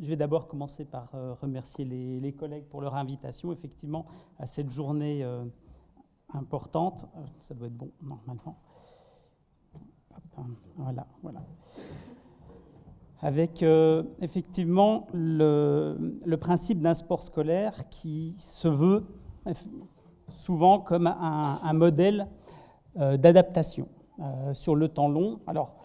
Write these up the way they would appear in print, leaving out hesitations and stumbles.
Je vais d'abord commencer par remercier les collègues pour leur invitation, effectivement, à cette journée importante. Ça doit être bon, normalement. Voilà. Avec effectivement le principe d'un sport scolaire qui se veut souvent comme un modèle d'adaptation sur le temps long. Alors,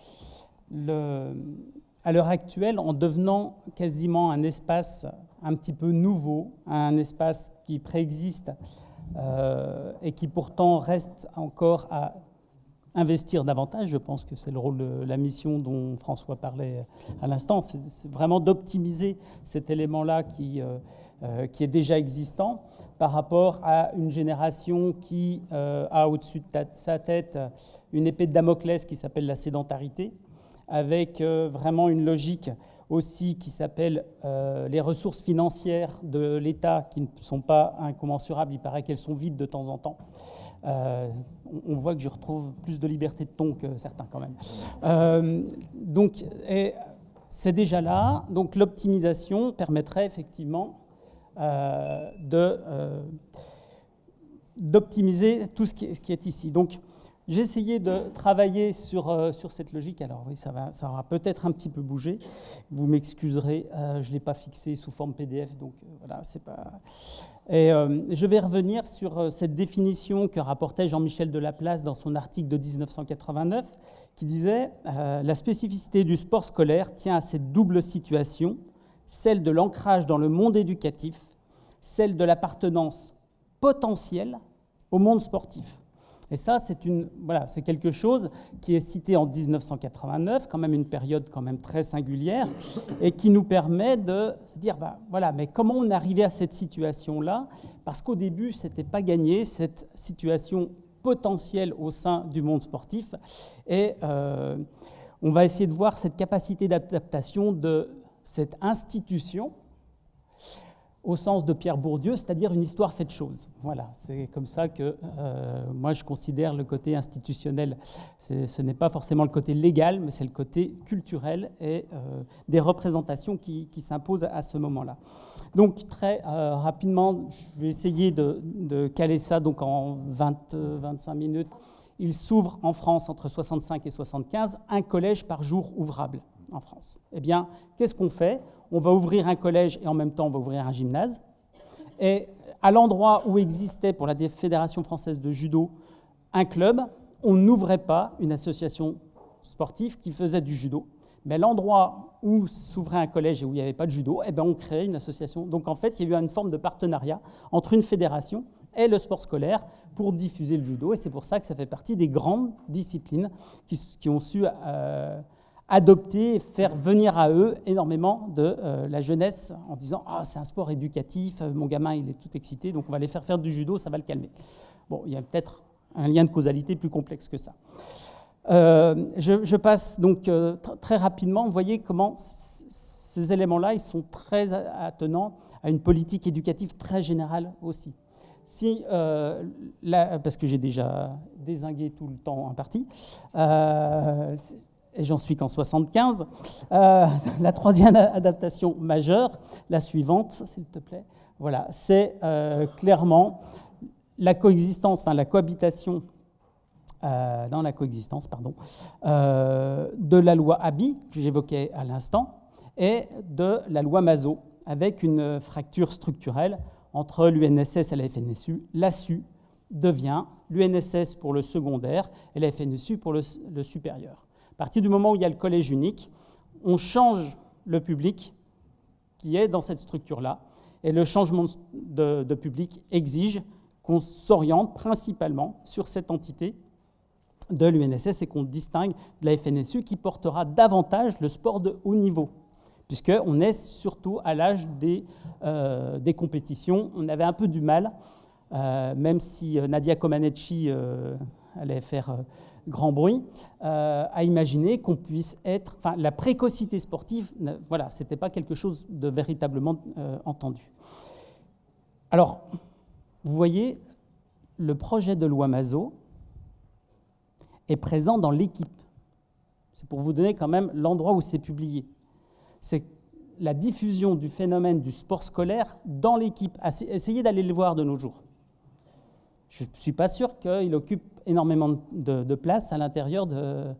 à l'heure actuelle, en devenant quasiment un espace un petit peu nouveau, un espace qui préexiste et qui pourtant reste encore à investir davantage, je pense que c'est le rôle de la mission dont François parlait à l'instant, c'est vraiment d'optimiser cet élément-là qui est déjà existant par rapport à une génération qui a au-dessus de sa tête une épée de Damoclès qui s'appelle la sédentarité, avec vraiment une logique aussi qui s'appelle les ressources financières de l'État qui ne sont pas incommensurables, il paraît qu'elles sont vides de temps en temps. On voit que je retrouve plus de liberté de ton que certains quand même. Donc c'est déjà là, donc l'optimisation permettrait effectivement d'optimiser tout ce qui est ici. Donc, j'ai essayé de travailler sur cette logique. Alors oui, ça aura peut-être un petit peu bougé. Vous m'excuserez, je ne l'ai pas fixé sous forme PDF, donc voilà, c'est pas... Et je vais revenir sur cette définition que rapportait Jean-Michel Delaplace dans son article de 1989, qui disait « La spécificité du sport scolaire tient à cette double situation, celle de l'ancrage dans le monde éducatif, celle de l'appartenance potentielle au monde sportif ». Et ça, c'est quelque chose qui est cité en 1989, quand même une période quand même très singulière, et qui nous permet de se dire, mais comment on est arrivé à cette situation-là? Parce qu'au début, ce n'était pas gagné, cette situation potentielle au sein du monde sportif. Et on va essayer de voir cette capacité d'adaptation de cette institution, au sens de Pierre Bourdieu, c'est-à-dire une histoire faite chose. Voilà, c'est comme ça que moi je considère le côté institutionnel. Ce n'est pas forcément le côté légal, mais c'est le côté culturel et des représentations qui s'imposent à ce moment-là. Donc très rapidement, je vais essayer de caler ça donc, en 20-25 minutes. Il s'ouvre en France entre 65 et 75 un collège par jour ouvrable en France. Eh bien, qu'est-ce qu'on fait? On va ouvrir un collège et en même temps, on va ouvrir un gymnase. Et à l'endroit où existait pour la Fédération française de judo un club, on n'ouvrait pas une association sportive qui faisait du judo. Mais à l'endroit où s'ouvrait un collège et où il n'y avait pas de judo, eh bien, on créait une association. Donc en fait, il y a eu une forme de partenariat entre une fédération et le sport scolaire pour diffuser le judo. Et c'est pour ça que ça fait partie des grandes disciplines qui ont su adopter et faire venir à eux énormément de la jeunesse en disant « Ah, c'est un sport éducatif, mon gamin il est tout excité, donc on va aller faire du judo, ça va le calmer ». Bon, il y a peut-être un lien de causalité plus complexe que ça. Je passe donc très rapidement. Vous voyez comment ces éléments-là, ils sont très attenants à une politique éducative très générale aussi. Parce que j'ai déjà dézingué tout le temps en partie, et j'en suis qu'en 75. La troisième adaptation majeure, la suivante, s'il te plaît, voilà, c'est clairement la coexistence, enfin la cohabitation, de la loi Haby, que j'évoquais à l'instant, et de la loi Mazot, avec une fracture structurelle entre l'UNSS et la FNSU. L'ASU devient l'UNSS pour le secondaire et la FNSU pour le supérieur. À partir du moment où il y a le collège unique, on change le public qui est dans cette structure-là, et le changement de public exige qu'on s'oriente principalement sur cette entité de l'UNSS et qu'on distingue de la FNSU qui portera davantage le sport de haut niveau, puisqu'on est surtout à l'âge des compétitions. On avait un peu du mal, même si Nadia Comaneci allait faire grand bruit, à imaginer qu'on puisse être... Enfin, la précocité sportive, voilà, ce n'était pas quelque chose de véritablement entendu. Alors, vous voyez, le projet de loi Mazot est présent dans l'équipe. C'est pour vous donner quand même l'endroit où c'est publié. la diffusion du phénomène du sport scolaire dans l'équipe. Essayez d'aller le voir de nos jours. Je ne suis pas sûr qu'il occupe énormément de place à l'intérieur de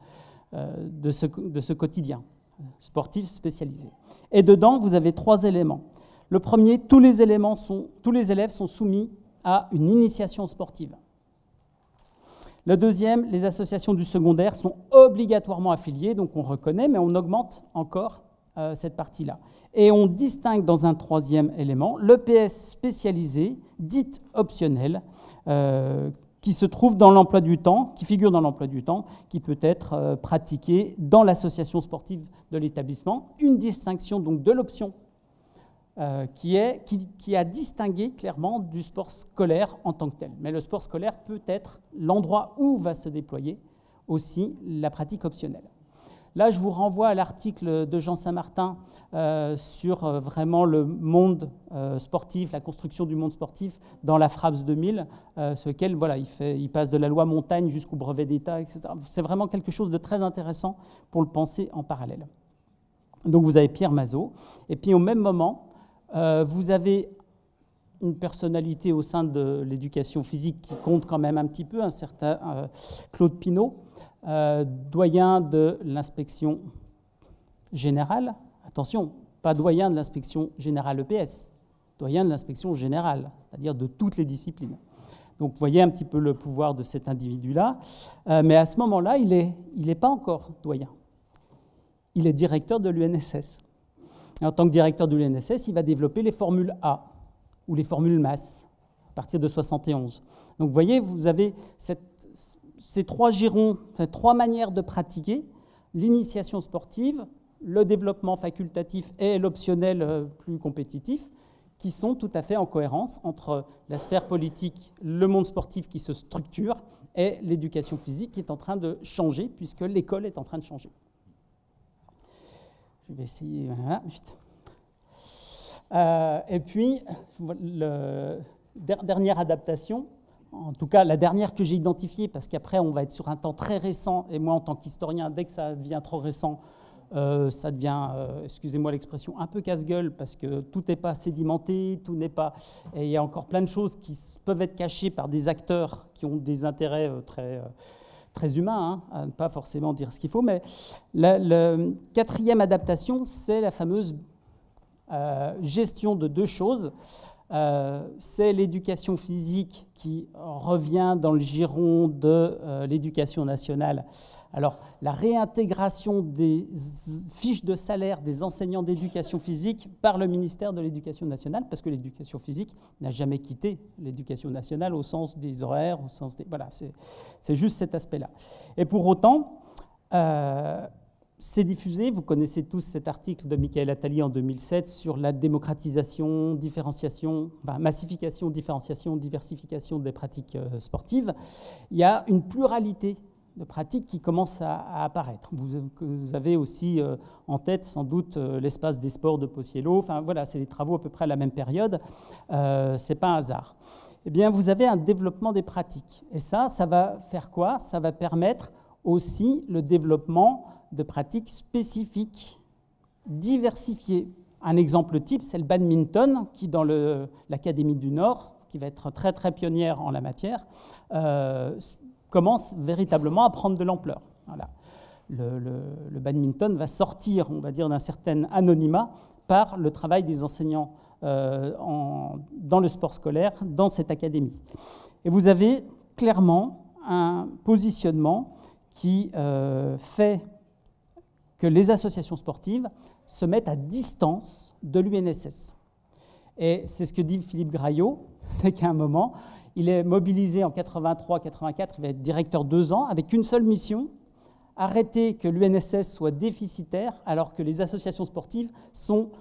ce quotidien sportif spécialisé. Et dedans, vous avez 3 éléments. Le premier, tous les élèves sont soumis à une initiation sportive. Le deuxième, les associations du secondaire sont obligatoirement affiliées, donc on reconnaît, mais on augmente encore cette partie-là. Et on distingue dans un troisième élément l'EPS spécialisé, dite optionnelle, qui se trouve dans l'emploi du temps, qui figure dans l'emploi du temps, qui peut être pratiqué dans l'association sportive de l'établissement. Une distinction donc de l'option qui a distingué clairement du sport scolaire en tant que tel. Mais le sport scolaire peut être l'endroit où va se déployer aussi la pratique optionnelle. Là, je vous renvoie à l'article de Jean Saint-Martin sur vraiment le monde sportif, la construction du monde sportif dans la FRAPS 2000, sur lequel voilà, il passe de la loi montagne jusqu'au brevet d'État, etc. C'est vraiment quelque chose de très intéressant pour le penser en parallèle. Donc vous avez Pierre Mazot, et puis au même moment, vous avez une personnalité au sein de l'éducation physique qui compte quand même un petit peu, un certain Claude Pinault, doyen de l'inspection générale. Attention, pas doyen de l'inspection générale EPS, doyen de l'inspection générale, c'est-à-dire de toutes les disciplines. Donc vous voyez un petit peu le pouvoir de cet individu-là, mais à ce moment-là, il n'est pas encore doyen. Il est directeur de l'UNSS. Et en tant que directeur de l'UNSS, il va développer les formules A ou les formules MAS à partir de 71. Donc vous voyez, vous avez ces 3 girons, ces 3 manières de pratiquer l'initiation sportive, le développement facultatif et l'optionnel plus compétitif, qui sont tout à fait en cohérence entre la sphère politique, le monde sportif qui se structure et l'éducation physique qui est en train de changer, puisque l'école est en train de changer. Je vais essayer. Voilà, vite. Et puis, dernière adaptation, en tout cas la dernière que j'ai identifiée, parce qu'après on va être sur un temps très récent, et moi en tant qu'historien, dès que ça devient trop récent, ça devient, excusez-moi l'expression, un peu casse-gueule, parce que tout n'est pas sédimenté, tout n'est pas... Et il y a encore plein de choses qui peuvent être cachées par des acteurs qui ont des intérêts très humain, à ne pas forcément dire ce qu'il faut, mais la 4e adaptation, c'est la fameuse gestion de 2 choses. C'est l'éducation physique qui revient dans le giron de l'éducation nationale. Alors, la réintégration des fiches de salaire des enseignants d'éducation physique par le ministère de l'Éducation nationale, parce que l'éducation physique n'a jamais quitté l'éducation nationale au sens des horaires, au sens des... Voilà, c'est juste cet aspect-là. Et pour autant, c'est diffusé, vous connaissez tous cet article de Michael Attali en 2007 sur la démocratisation, différenciation, massification, différenciation, diversification des pratiques sportives. Il y a une pluralité de pratiques qui commence à apparaître. Vous avez aussi en tête sans doute l'espace des sports de Possiello. Enfin voilà, c'est des travaux à peu près à la même période. C'est pas un hasard. Eh bien, vous avez un développement des pratiques. Et ça va faire quoi? Ça va permettre aussi le développement de pratiques spécifiques, diversifiées. Un exemple type, c'est le badminton, qui dans l'Académie du Nord, qui va être très très pionnière en la matière, commence véritablement à prendre de l'ampleur. Voilà. Le badminton va sortir, on va dire, d'un certain anonymat par le travail des enseignants dans le sport scolaire, dans cette académie. Et vous avez clairement un positionnement qui fait que les associations sportives se mettent à distance de l'UNSS. Et c'est ce que dit Philippe Graillot, c'est qu'à un moment, il est mobilisé en 83-84, il va être directeur 2 ans, avec une seule mission, arrêter que l'UNSS soit déficitaire, alors que les associations sportives sont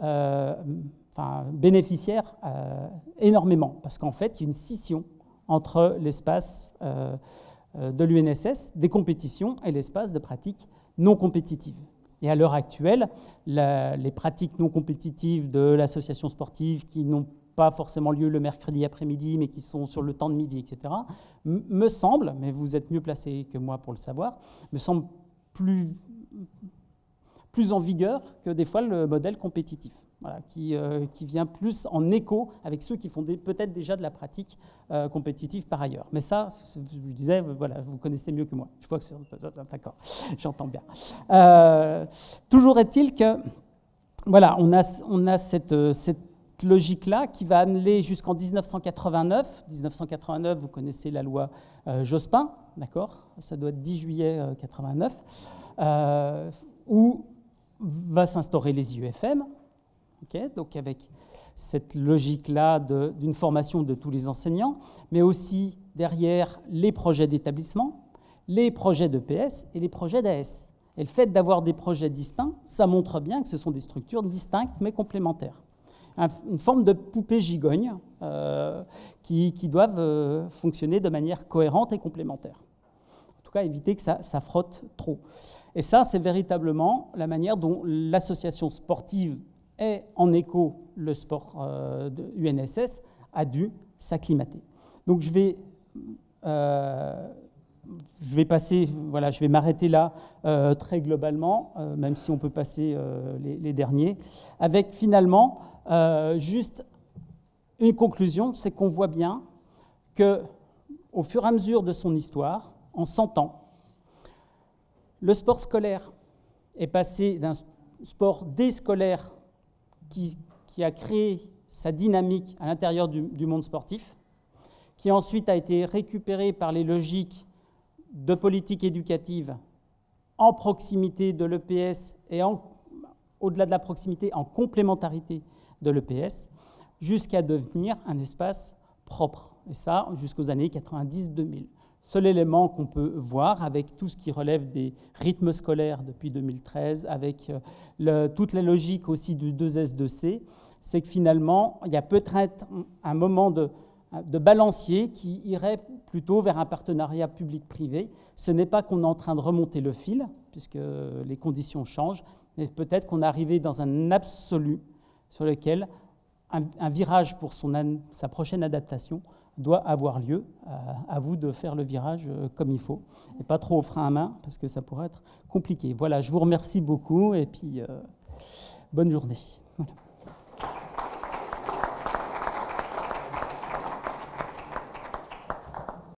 bénéficiaires énormément, parce qu'en fait, il y a une scission entre l'espace de l'UNSS, des compétitions, et l'espace de pratiques non compétitives. Et à l'heure actuelle, les pratiques non compétitives de l'association sportive qui n'ont pas forcément lieu le mercredi après-midi, mais qui sont sur le temps de midi, etc., me semble, mais vous êtes mieux placé que moi pour le savoir, me semble plus plus en vigueur que des fois le modèle compétitif, voilà, qui vient plus en écho avec ceux qui font peut-être déjà de la pratique compétitive par ailleurs. Mais ça, je vous disais, voilà, vous connaissez mieux que moi. Je vois que c'est d'accord, j'entends bien. Toujours est-il que, voilà, on a cette logique-là qui va amener jusqu'en 1989. 1989, vous connaissez la loi Jospin, d'accord ? Ça doit être 10 juillet 89, où va s'instaurer les IUFM, okay, donc avec cette logique-là d'une formation de tous les enseignants, mais aussi derrière les projets d'établissement, les projets d'EPS et les projets d'AS. Et le fait d'avoir des projets distincts, ça montre bien que ce sont des structures distinctes mais complémentaires. Une forme de poupée gigogne qui doivent fonctionner de manière cohérente et complémentaire. En tout cas, éviter que ça frotte trop. Et ça, c'est véritablement la manière dont l'association sportive et en écho le sport de UNSS a dû s'acclimater. Donc je vais passer, voilà, je vais m'arrêter là très globalement, même si on peut passer les derniers, avec finalement juste une conclusion, c'est qu'on voit bien qu'au fur et à mesure de son histoire, en 100 ans, le sport scolaire est passé d'un sport déscolaire qui a créé sa dynamique à l'intérieur du monde sportif, qui ensuite a été récupéré par les logiques de politique éducative en proximité de l'EPS et au-delà de la proximité, en complémentarité de l'EPS, jusqu'à devenir un espace propre. Et ça, jusqu'aux années 90-2000. Seul élément qu'on peut voir avec tout ce qui relève des rythmes scolaires depuis 2013, avec toute la logique aussi du 2S2C, c'est que finalement, il y a peut-être un moment de balancier qui irait plutôt vers un partenariat public-privé. Ce n'est pas qu'on est en train de remonter le fil, puisque les conditions changent, mais peut-être qu'on est arrivé dans un absolu sur lequel un virage pour sa prochaine adaptation doit avoir lieu. À vous de faire le virage comme il faut, et pas trop au frein à main, parce que ça pourrait être compliqué. Voilà, je vous remercie beaucoup, et puis bonne journée. Voilà.